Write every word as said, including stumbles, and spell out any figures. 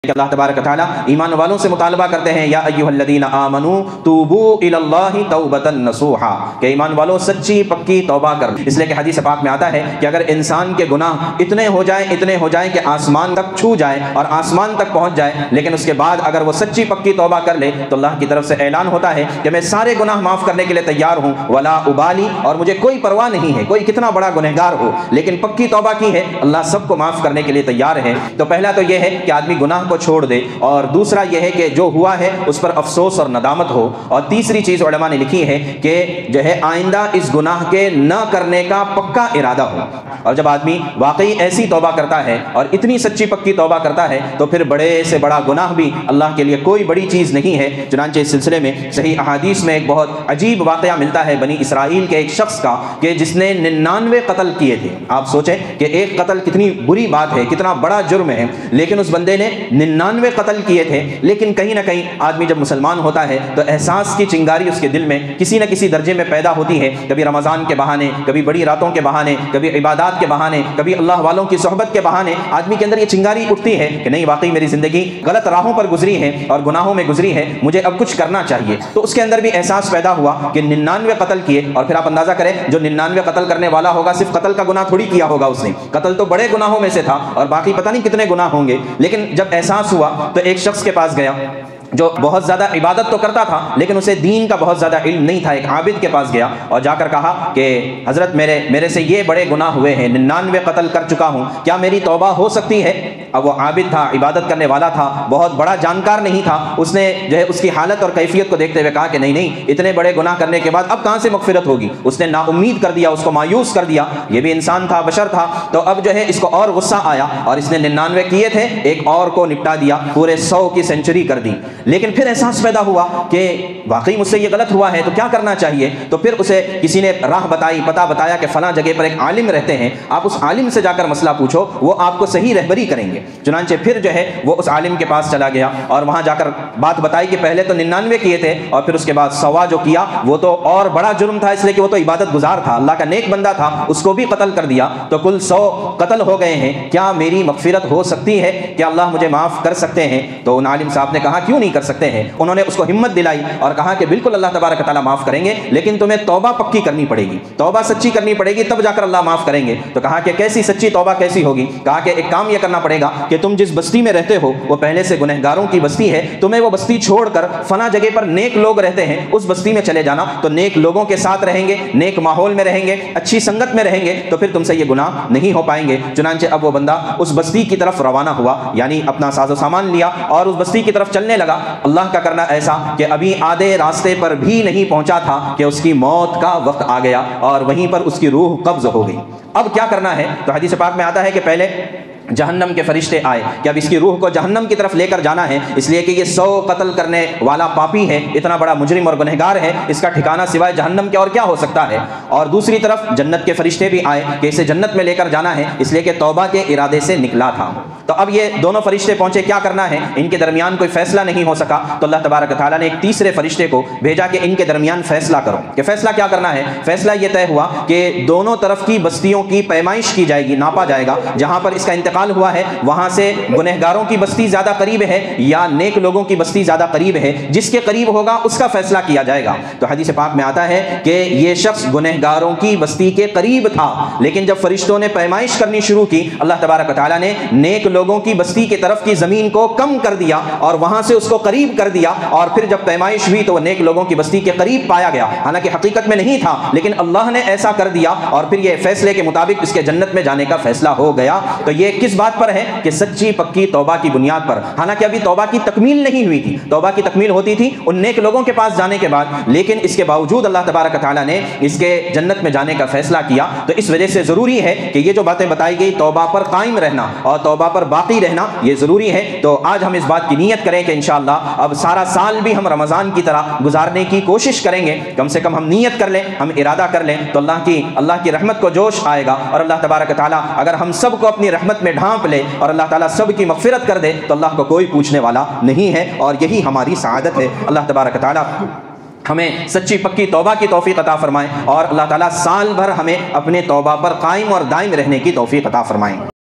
کہ اللہ تبارک و تعالیٰ ایمان والوں سے مطالبہ کرتے ہیں، یا ایھا الذین آمنوا توبوا الی اللہ توبۃ نصوحا، کہ ایمان والوں سچی پکی توبہ کر۔ اس لیے کہ حدیث پاک میں آتا ہے کہ اگر انسان کے گناہ اتنے ہو جائیں اتنے ہو جائیں کہ آسمان تک چھو جائے اور آسمان تک پہنچ جائے، لیکن اس کے بعد اگر وہ سچی پکی توبہ کر لے تو اللہ کی طرف سے اعلان ہوتا ہے کہ میں سارے گناہ معاف کرنے کے لیے تیار ہوں، ولا ابالی، اور مجھے کوئی پرواہ نہیں ہے، کوئی کتنا بڑا گنہگار ہو لیکن پکی توبہ کی ہے، اللہ سب کو معاف کرنے کے لیے تیار ہے۔ تو پہلا تو یہ ہے کہ آدمی گناہ کو چھوڑ دے، اور دوسرا یہ ہے کہ جو ہوا ہے اس پر افسوس اور ندامت ہو، اور تیسری چیز علماء نے لکھی ہے کہ جو ہے آئندہ اس گناہ کے نہ کرنے کا پکا ارادہ ہو۔ اور جب آدمی واقعی ایسی توبہ کرتا ہے اور اتنی سچی پکی توبہ کرتا ہے تو پھر بڑے سے بڑا گناہ بھی اللہ کے لیے کوئی بڑی چیز نہیں ہے۔ چنانچہ اس سلسلے میں صحیح احادیث میں ایک بہت عجیب واقعہ ملتا ہے بنی اسرائیل کے ایک شخص کا کہ جس نے ننانوے قتل کیے تھے۔ آپ سوچیں کہ ایک قتل کتنی بری بات ہے، کتنا بڑا جرم ہے، لیکن اس بندے نے ننانوے قتل کیے تھے۔ لیکن کہیں نہ کہیں آدمی جب مسلمان ہوتا ہے تو احساس کی چنگاری اس کے دل میں کسی نہ کسی درجے میں پیدا ہوتی ہے، کبھی رمضان کے بہانے، کبھی بڑی راتوں کے بہانے، کبھی عبادات کے بہانے، کبھی اللہ والوں کی صحبت کے بہانے آدمی کے اندر یہ چنگاری اٹھتی ہے کہ نہیں، واقعی میری زندگی غلط راہوں پر گزری ہے اور گناہوں میں گزری ہے، مجھے اب کچھ کرنا چاہیے۔ تو اس کے اندر بھی احساس پیدا ہوا کہ ننانوے قتل کیے، اور پھر آپ اندازہ کریں جو ننانوے قتل کرنے والا ہوگا صرف قتل کا گناہ تھوڑی کیا ہوگا اس نے، قتل تو بڑے گناہوں میں سے تھا اور باقی پتہ نہیں کتنے گناہ ہوں گے۔ لیکن جب احساس ہوا تو ایک شخص کے پاس گیا جو بہت زیادہ عبادت تو کرتا تھا لیکن اسے دین کا بہت زیادہ علم نہیں تھا، ایک عابد کے پاس گیا اور جا کر کہا کہ حضرت میرے میرے سے یہ بڑے گناہ ہوئے ہیں، ننانوے قتل کر چکا ہوں، کیا میری توبہ ہو سکتی ہے؟ اب وہ عابد تھا، عبادت کرنے والا تھا، بہت بڑا جانکار نہیں تھا، اس نے جو ہے اس کی حالت اور کیفیت کو دیکھتے ہوئے کہا کہ نہیں نہیں، اتنے بڑے گناہ کرنے کے بعد اب کہاں سے مغفرت ہوگی۔ اس نے نا امید کر دیا، اس کو مایوس کر دیا، یہ بھی انسان تھا، بشر تھا، تو اب جو ہے اس کو اور غصہ آیا اور اس نے ننانوے کیے تھے، ایک اور کو نپٹا دیا، پورے سو کی سینچری کر دی۔ لیکن پھر احساس پیدا ہوا کہ واقعی مجھ سے یہ غلط ہوا ہے تو کیا کرنا چاہیے۔ تو پھر اسے کسی نے راہ بتائی، پتہ بتایا کہ فلاں جگہ پر ایک عالم رہتے ہیں، آپ اس عالم سے جا کر مسئلہ پوچھو، وہ آپ کو صحیح رہبری کریں گے۔ چنانچہ پھر جو ہے وہ اس عالم کے پاس چلا گیا اور وہاں جا کر بات بتائی کہ پہلے تو ننانوے کیے تھے اور پھر اس کے بعد سوا جو کیا وہ تو اور بڑا جرم تھا، اس لیے کہ وہ تو عبادت گزار تھا، اللہ کا نیک بندہ تھا، اس کو بھی قتل کر دیا، تو کل سو قتل ہو گئے ہیں، کیا میری مغفرت ہو سکتی ہے؟ کیا اللہ مجھے معاف کر سکتے ہیں؟ تو ان عالم صاحب نے کہا کیوں نہیں کر سکتے ہیں۔ انہوں نے اس کو ہمت دلائی اور کہا کہ بالکل اللہ تبارک و تعالیٰ معاف کریں گے، لیکن تمہیں توبہ پکی کرنی پڑے گی، توبہ سچی کرنی پڑے گی، تب جا کر اللہ معاف کریں گے۔ تو کہا کہ کیسی سچی توبہ کیسی ہوگی؟ کہا کہ ایک کام یہ کرنا پڑے گا کہ تم جس بستی میں رہتے ہو وہ پہلے سے گنہگاروں کی بستی ہے، تمہیں وہ بستی چھوڑ کر فلاں جگہ پر نیک لوگ رہتے ہیں اس بستی میں چلے جانا، تو نیک لوگوں کے ساتھ رہیں گے، نیک ماحول میں رہیں گے، اچھی سنگت میں رہیں گے، تو پھر تم سے یہ گناہ نہیں ہو پائیں گے۔ چنانچہ اب وہ بندہ اس بستی کی طرف روانہ ہوا، یعنی اپنا ساز و سامان لیا اور اس بستی کی طرف چلنے لگا۔ اللہ کا کرنا ایسا کہ ابھی آدھے راستے پر بھی نہیں پہنچا تھا کہ اس کی موت کا وقت آ گیا اور وہیں پر اس کی روح قبض ہو گئی۔ اب کیا کرنا ہے؟ تو حدیث پاک میں آتا ہے کہ پہلے جہنم کے فرشتے آئے کہ اب اس کی روح کو جہنم کی طرف لے کر جانا ہے، اس لیے کہ یہ سو قتل کرنے والا پاپی ہے، اتنا بڑا مجرم اور گنہگار ہے، اس کا ٹھکانہ سوائے جہنم کے اور کیا ہو سکتا ہے۔ اور دوسری طرف جنت کے فرشتے بھی آئے کہ اسے جنت میں لے کر جانا ہے، اس لیے کہ توبہ کے ارادے سے نکلا تھا۔ تو اب یہ دونوں فرشتے پہنچے، کیا کرنا ہے؟ ان کے درمیان کوئی فیصلہ نہیں ہو سکا، تو اللہ تبارک و تعالیٰ نے ایک تیسرے فرشتے کو بھیجا کہ ان کے درمیان فیصلہ کرو۔ کہ فیصلہ کیا کرنا ہے؟ فیصلہ یہ طے ہوا کہ دونوں طرف کی بستیوں کی پیمائش کی جائے گی، ناپا جائے گا، جہاں پر اس کا انتقال ہوا ہے وہاں سے گنہگاروں کی بستی زیادہ قریب ہے یا نیک لوگوں کی بستی زیادہ قریب ہے، جس کے قریب ہوگا اس کا فیصلہ کیا جائے گا۔ تو حدیث پاک میں آتا ہے کہ یہ شخص گنہگاروں کی بستی کے قریب تھا، لیکن جب فرشتوں نے پیمائش کرنی شروع کی، اللہ تبارک و تعالیٰ نے نیک لوگوں کی بستی کی طرف کی زمین کو کم کر دیا اور وہاں سے اس کو قریب کر دیا، اور پھر جب پیمائش ہوئی تو وہ نیک لوگوں کی بستی کے قریب پایا گیا، حالانکہ حقیقت میں نہیں تھا، لیکن اللہ نے ایسا کر دیا اور پھر یہ فیصلے کے مطابق اس کے جنت میں جانے کا فیصلہ ہو گیا۔ تو یہ کس بات پر ہے؟ کہ سچی پکی توبہ کی بنیاد پر، حالانکہ ابھی توبہ کی تکمیل نہیں ہوئی تھی، توبہ کی تکمیل ہوتی تھی ان نیک لوگوں کے پاس جانے کے بعد، لیکن اس کے باوجود اللہ تبارک و تعالیٰ نے اس کے جنت میں جانے کا فیصلہ کیا۔ تو اس وجہ سے ضروری ہے کہ یہ جو باتیں بتائی گئی، توبہ پر قائم رہنا اور توبہ پر باقی رہنا یہ ضروری ہے۔ تو آج ہم اس بات کی نیت کریں کہ انشاءاللہ اب سارا سال بھی ہم رمضان کی طرح گزارنے کی کوشش کریں گے، کم سے کم ہم نیت کر لیں، ہم ارادہ کر لیں، تو اللہ کی اللہ کی رحمت کو جوش آئے گا، اور اللہ تبارک و تعالیٰ اگر ہم سب کو اپنی رحمت میں ڈھانپ لے اور اللہ تعالیٰ سب کی مغفرت کر دے تو اللہ کو کوئی پوچھنے والا نہیں ہے، اور یہی ہماری سعادت ہے۔ اللہ تبارک و تعالیٰ ہمیں سچی پکی توبہ کی توفیق عطا فرمائیں، اور اللہ تعالیٰ سال بھر ہمیں اپنے توبہ پر قائم اور دائم رہنے کی توفیق عطا فرمائیں۔